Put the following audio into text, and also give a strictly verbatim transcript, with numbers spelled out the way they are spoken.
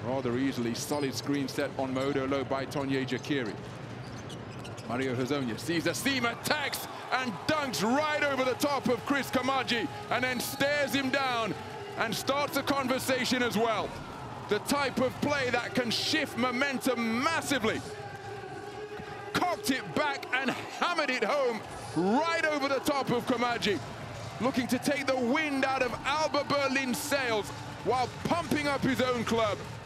Rather easily, solid screen set on Modo low by Tonye Jakiri. Mario Hezonja sees a seam, attacks and dunks right over the top of Christ Koumadje, and then stares him down and starts a conversation as well. The type of play that can shift momentum massively. Cocked it back and hammered it home right over the top of Koumadje, looking to take the wind out of Alba Berlin's sails while pumping up his own club.